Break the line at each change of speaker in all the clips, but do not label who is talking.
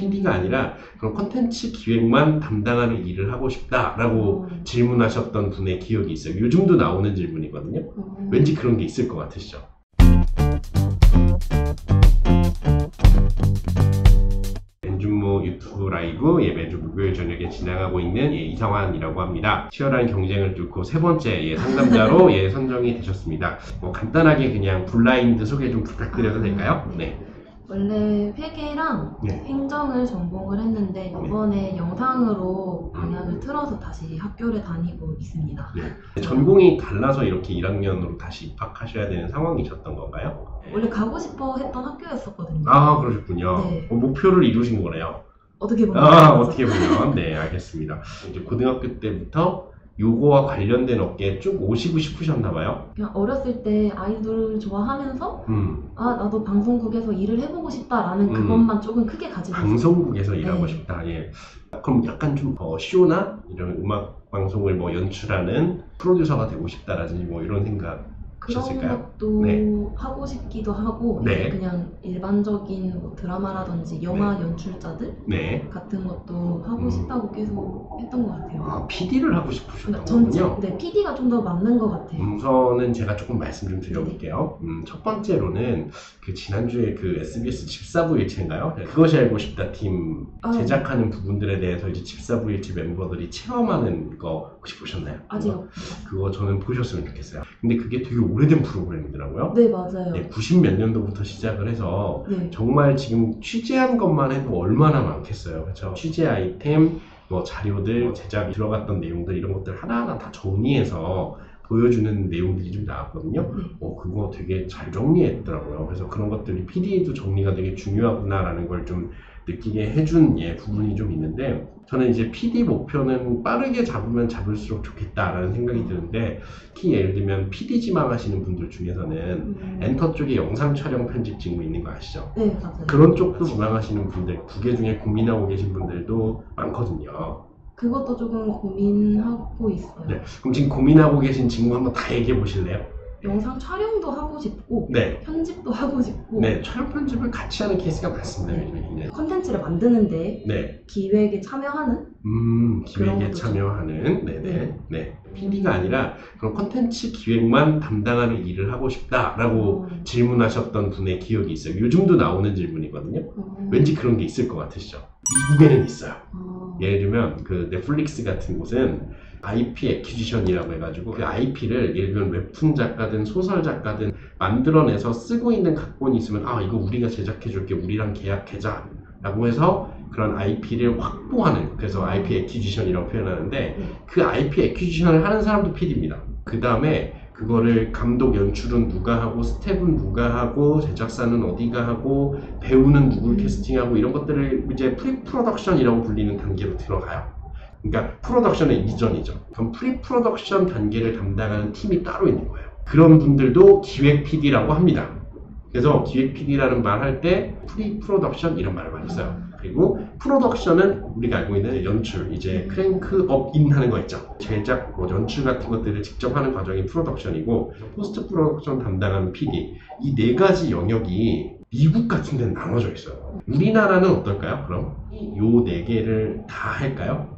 PD가 아니라 그런 컨텐츠 기획만 담당하는 일을 하고 싶다라고 질문하셨던 분의 기억이 있어요. 요즘도 나오는 질문이거든요. 왠지 그런 게 있을 것 같으시죠? 엔준모 유튜브 라이브 매주 목요일 저녁에 진행하고 있는 이성환이라고 합니다. 치열한 경쟁을 뚫고 세 번째 상담자로 선정이 되셨습니다. 간단하게 그냥 블라인드 소개 좀 부탁드려도 될까요? 네.
원래 회계랑 행정을 전공을 했는데 이번에 영상으로 방향을 틀어서 다시 학교를 다니고 있습니다.
전공이 달라서 이렇게 1학년으로 다시 입학하셔야 되는 상황이셨던 건가요?
원래 가고 싶어 했던 학교였었거든요.
아, 그러셨군요.
네.
목표를 이루신 거네요.
어떻게 보면.
어떻게 보면. 네, 알겠습니다. 이제 고등학교 때부터 요거와 관련된 업계에 쭉 오시고 싶으셨나봐요?
그냥 어렸을 때 아이돌 좋아하면서 나도 방송국에서 일을 해보고 싶다라는 그것만 조금 크게 가지고
방송국에서 일하고 싶다. 예. 그럼 약간 좀 쇼나 이런 음악 방송을 연출하는 프로듀서가 되고 싶다라든지 이런 생각
그런
하셨을까요?
것도 하고 싶기도 하고 그냥 일반적인 드라마라든지 영화 연출자들 같은 것도 하고 싶다고 계속 했던 것 같아요.
PD를 하고 싶으셨던 거군요?
네, PD가 좀 더 맞는 것 같아요.
우선은 제가 조금 말씀 좀 드려볼게요. 첫 번째로는 지난주에 SBS 집사부일체인가요? 그것이 알고 싶다 팀 제작하는 부분들에 대해서 이제 집사부일체 멤버들이 체험하는 거 혹시 보셨나요?
아직요.
그거 저는 보셨으면 좋겠어요. 근데 그게 되게 오래된 프로그램이더라고요.
네, 맞아요.
90 몇 년도부터 시작을 해서 정말 지금 취재한 것만 해도 얼마나 많겠어요. 그렇죠? 취재 아이템, 자료들, 제작이 들어갔던 내용들 이런 것들 하나하나 다 정리해서 보여주는 내용들이 좀 나왔거든요. 그거 되게 잘 정리했더라고요. 그래서 그런 것들이 PD도 정리가 되게 중요하구나라는 걸 좀 느끼게 해준 부분이 좀 있는데, 저는 이제 PD 목표는 빠르게 잡으면 잡을수록 좋겠다라는 생각이 드는데, 특히 예를 들면 PD 지망하시는 분들 중에서는 엔터 쪽에 영상 촬영 편집 직무 있는 거 아시죠?
네, 맞아요.
그런 쪽도 지망하시는 분들, 두 개 중에 고민하고 계신 분들도 많거든요.
그것도 조금 고민하고 있어요.
그럼 지금 고민하고 계신 직무 한번 다 얘기해 보실래요?
영상 촬영도 하고 싶고 편집도 하고 싶고
촬영 편집을 같이 하는 케이스가 많습니다. 요즘에
컨텐츠를 만드는데 기획에 참여하는
기획에 참여하는 PD가 아니라 그런 컨텐츠 기획만 담당하는 일을 하고 싶다라고 질문하셨던 분의 기억이 있어요. 요즘도 나오는 질문이거든요. 왠지 그런 게 있을 것 같으시죠? 미국에는 있어요. 예를 들면 넷플릭스 같은 곳은 IP 애퀴지션이라고 해가지고 그 IP를 예를 들면 웹툰 작가든 소설 작가든 만들어내서 쓰고 있는 각본이 있으면 이거 우리가 제작해줄게, 우리랑 계약해자 라고 해서 그런 IP를 확보하는, 그래서 IP 애퀴지션이라고 표현하는데, 그 IP 애퀴지션을 하는 사람도 PD입니다. 그 다음에 그거를 감독 연출은 누가 하고, 스텝은 누가 하고, 제작사는 어디가 하고, 배우는 누굴 캐스팅하고, 이런 것들을 이제 프리프로덕션이라고 불리는 단계로 들어가요. 그러니까 프로덕션의 이전이죠. 그럼 프리프로덕션 단계를 담당하는 팀이 따로 있는 거예요. 그런 분들도 기획 PD라고 합니다. 그래서 기획 PD라는 말 할 때 프리프로덕션 이런 말을 많이 써요. 그리고 프로덕션은 우리가 알고 있는 연출, 이제 크랭크업인 하는 거 있죠. 제작, 연출 같은 것들을 직접 하는 과정이 프로덕션이고, 포스트 프로덕션 담당하는 PD, 이 네 가지 영역이 미국 같은 데는 나눠져 있어요. 우리나라는 어떨까요? 그럼 요 네 개를 다 할까요?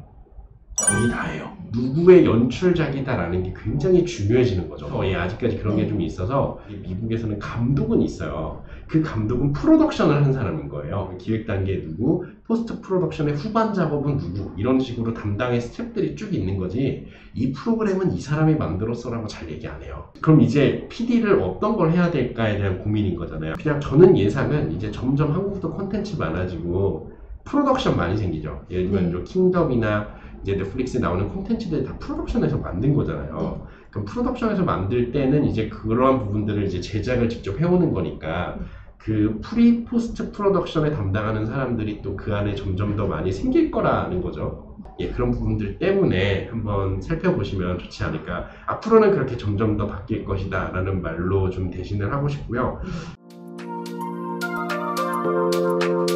거의 다 해요. 누구의 연출작이다라는 게 굉장히 중요해지는 거죠. 아직까지 그런 게 좀 있어서 미국에서는 감독은 있어요. 그 감독은 프로덕션을 하는 사람인 거예요. 기획 단계 누구, 포스트 프로덕션의 후반 작업은 누구, 이런 식으로 담당의 스텝들이 쭉 있는 거지, 이 프로그램은 이 사람이 만들었어라고 잘 얘기 안 해요. 그럼 이제 PD를 어떤 걸 해야 될까에 대한 고민인 거잖아요. 그냥 저는 예상은 이제 점점 한국도 콘텐츠 많아지고 프로덕션 많이 생기죠. 예를 들면 킹덤이나 이제 넷플릭스에 나오는 콘텐츠들 다 프로덕션에서 만든 거잖아요. 그럼 프로덕션에서 만들 때는 이제 그러한 부분들을 이제 제작을 직접 해오는 거니까 그 포스트 프로덕션에 담당하는 사람들이 또 그 안에 점점 더 많이 생길 거라는 거죠. 그런 부분들 때문에 한번 살펴보시면 좋지 않을까. 앞으로는 그렇게 점점 더 바뀔 것이다 라는 말로 좀 대신을 하고 싶고요.